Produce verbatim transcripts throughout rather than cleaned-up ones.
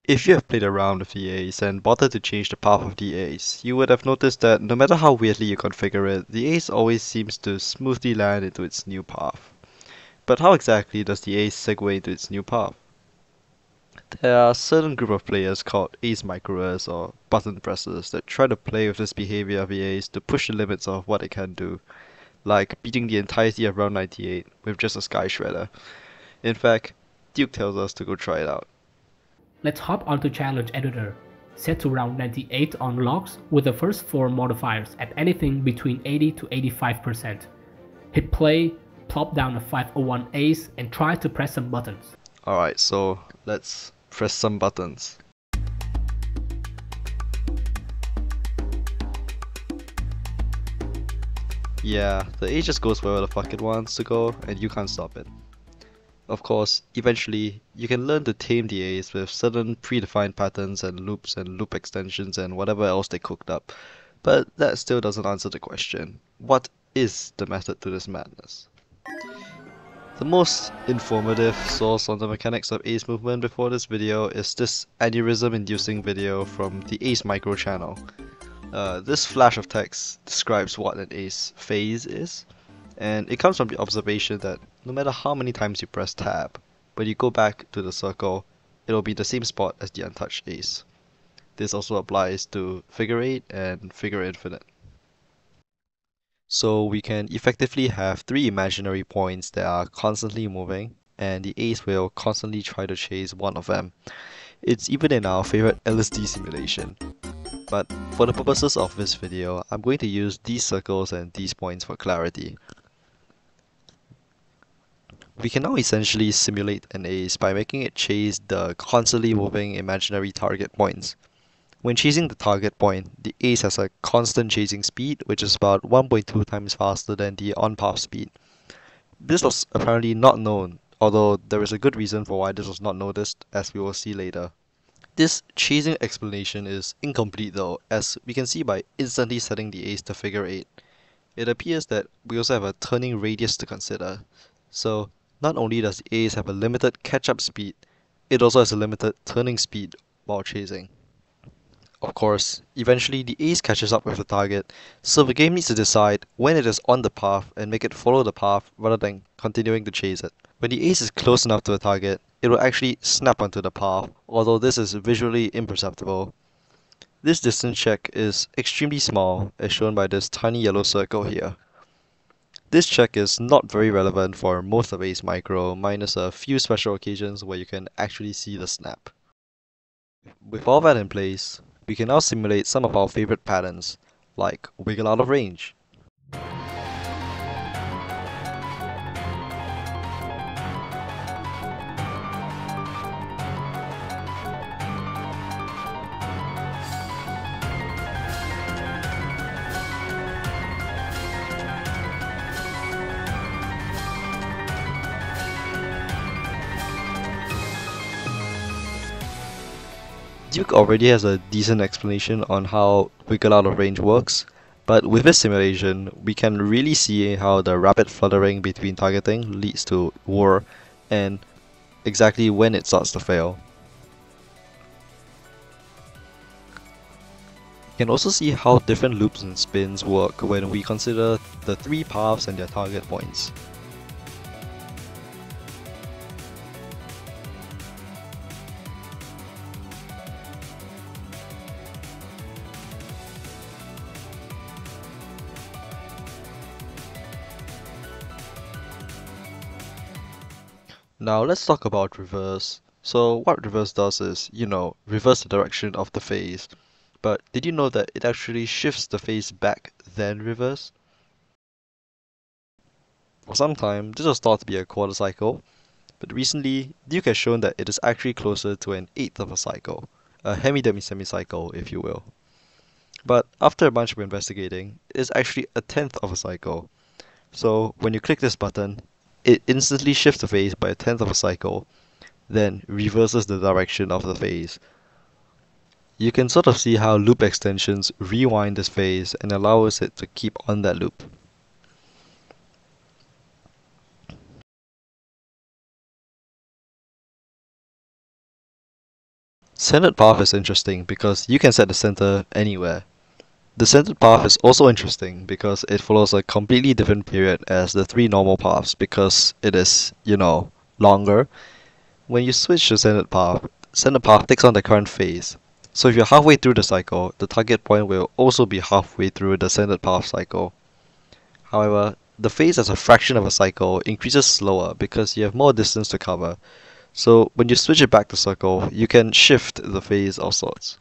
If you have played around with the ace and bothered to change the path of the ace, you would have noticed that no matter how weirdly you configure it, the ace always seems to smoothly land into its new path. But how exactly does the ace segue into its new path? There are a certain group of players called ace microers or button pressers that try to play with this behavior of the ace to push the limits of what it can do, like beating the entirety of round ninety-eight with just a sky shredder. In fact, Duke tells us to go try it out. Let's hop onto Challenge Editor. Set to round ninety-eight on logs with the first four modifiers at anything between eighty to eighty-five percent. Hit play, plop down a five oh one ace, and try to press some buttons. Alright, so let's press some buttons. Yeah, the ace just goes wherever the fuck it wants to go, and you can't stop it. Of course, eventually, you can learn to tame the ace with certain predefined patterns and loops and loop extensions and whatever else they cooked up, but that still doesn't answer the question. What is the method to this madness? The most informative source on the mechanics of ace movement before this video is this aneurysm-inducing video from the Ace Micro channel. Uh, this flash of text describes what an ace phase is, and it comes from the observation that no matter how many times you press tab, when you go back to the circle, it'll be the same spot as the untouched ace. This also applies to figure eight and figure infinite. So we can effectively have three imaginary points that are constantly moving, and the ace will constantly try to chase one of them. It's even in our favorite L S D simulation. But for the purposes of this video, I'm going to use these circles and these points for clarity. We can now essentially simulate an ace by making it chase the constantly moving imaginary target points. When chasing the target point, the ace has a constant chasing speed, which is about one point two times faster than the on-path speed. This was apparently not known, although there is a good reason for why this was not noticed, as we will see later. This chasing explanation is incomplete though, as we can see by instantly setting the ace to figure eight. It appears that we also have a turning radius to consider. So, not only does the ace have a limited catch-up speed, it also has a limited turning speed while chasing. Of course, eventually the ace catches up with the target, so the game needs to decide when it is on the path and make it follow the path rather than continuing to chase it. When the ace is close enough to the target, it will actually snap onto the path, although this is visually imperceptible. This distance check is extremely small, as shown by this tiny yellow circle here. This check is not very relevant for most of Ace Micro, minus a few special occasions where you can actually see the snap. With all that in place, we can now simulate some of our favorite patterns, like wiggle out of range. Duke already has a decent explanation on how wiggle out of range works, but with this simulation, we can really see how the rapid fluttering between targeting leads to war, and exactly when it starts to fail. You can also see how different loops and spins work when we consider the three paths and their target points. Now let's talk about reverse. So what reverse does is, you know, reverse the direction of the phase. But did you know that it actually shifts the phase back then reverse? For some time, this was thought to be a quarter cycle, but recently, Duke has shown that it is actually closer to an eighth of a cycle, a hemi-demi-semi-cycle if you will. But after a bunch of investigating, it is actually a tenth of a cycle. So when you click this button, it instantly shifts the phase by a tenth of a cycle, then reverses the direction of the phase. You can sort of see how loop extensions rewind this phase and allows it to keep on that loop. Centered path is interesting because you can set the center anywhere. The centered path is also interesting because it follows a completely different period as the three normal paths because it is, you know, longer. When you switch to centered path, centered path takes on the current phase. So if you're halfway through the cycle, the target point will also be halfway through the centered path cycle. However, the phase as a fraction of a cycle increases slower because you have more distance to cover. So when you switch it back to circle, you can shift the phase of sorts.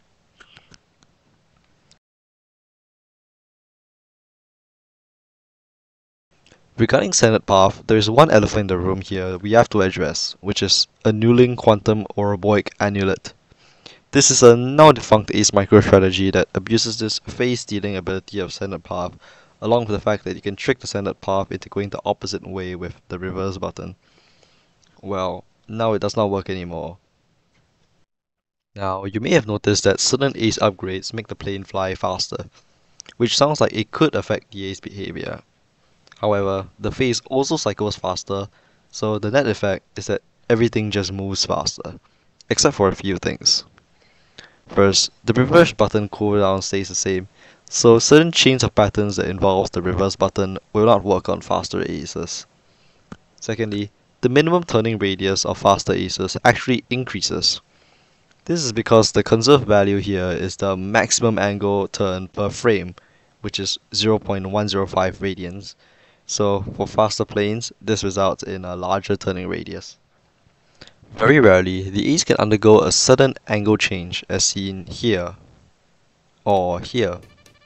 Regarding centered path, there is one elephant in the room here we have to address, which is annuling quantum oroboic annulet. This is a now defunct ace microstrategy that abuses this phase stealing ability of centered path, along with the fact that you can trick the centered path into going the opposite way with the reverse button. Well, now it does not work anymore. Now, you may have noticed that certain ace upgrades make the plane fly faster, which sounds like it could affect the ace behavior. However, the phase also cycles faster, so the net effect is that everything just moves faster, except for a few things. First, the reverse button cooldown stays the same, so certain chains of patterns that involve the reverse button will not work on faster aces. Secondly, the minimum turning radius of faster aces actually increases. This is because the conserved value here is the maximum angle turn per frame, which is zero point one zero five radians. So for faster planes, this results in a larger turning radius. Very rarely, the ace can undergo a sudden angle change as seen here or here.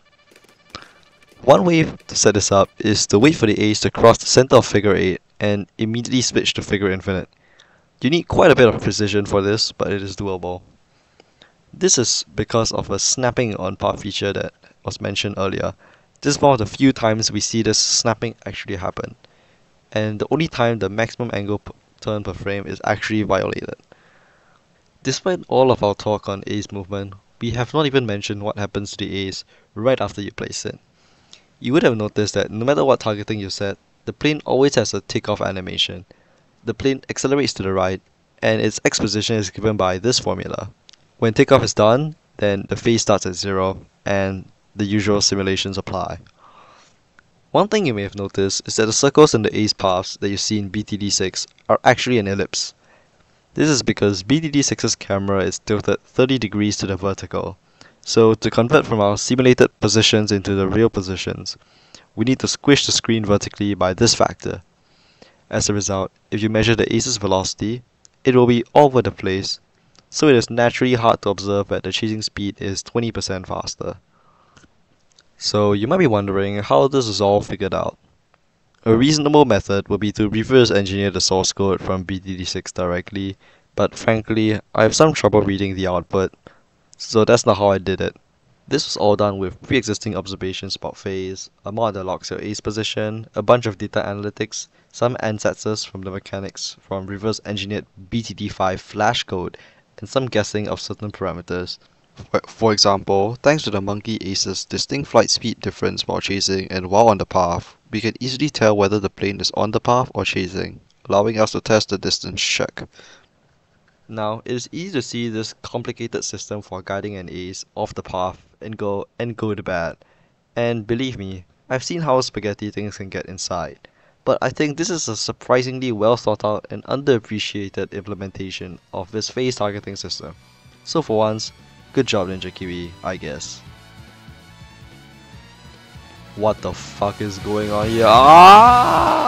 One way to set this up is to wait for the ace to cross the center of figure eight and immediately switch to figure infinite. You need quite a bit of precision for this, but it is doable. This is because of a snapping on path feature that was mentioned earlier. This is one of the few times we see this snapping actually happen, and the only time the maximum angle p turn per frame is actually violated. Despite all of our talk on ace movement, we have not even mentioned what happens to the ace right after you place it. You would have noticed that no matter what targeting you set, the plane always has a takeoff animation. The plane accelerates to the right, and its X position is given by this formula. When takeoff is done, then the phase starts at zero, and the usual simulations apply. One thing you may have noticed is that the circles in the ace paths that you see in B T D six are actually an ellipse. This is because B T D six's camera is tilted thirty degrees to the vertical, so to convert from our simulated positions into the real positions, we need to squish the screen vertically by this factor. As a result, if you measure the ace's velocity, it will be all over the place, so it is naturally hard to observe that the chasing speed is twenty percent faster. So you might be wondering how this is all figured out. A reasonable method would be to reverse engineer the source code from B T D six directly, but frankly, I have some trouble reading the output, so that's not how I did it. This was all done with pre-existing observations about phase, a mod that locks your ace position, a bunch of data analytics, some ansatses from the mechanics from reverse engineered B T D five flash code, and some guessing of certain parameters. For example, thanks to the monkey ace's distinct flight speed difference while chasing and while on the path, we can easily tell whether the plane is on the path or chasing, allowing us to test the distance check. Now, it is easy to see this complicated system for guiding an ace off the path and go and go to bad. And believe me, I've seen how spaghetti things can get inside. But I think this is a surprisingly well thought out and underappreciated implementation of this phase targeting system. So for once, good job Ninja Kiwi, I guess. What the fuck is going on here? Ah!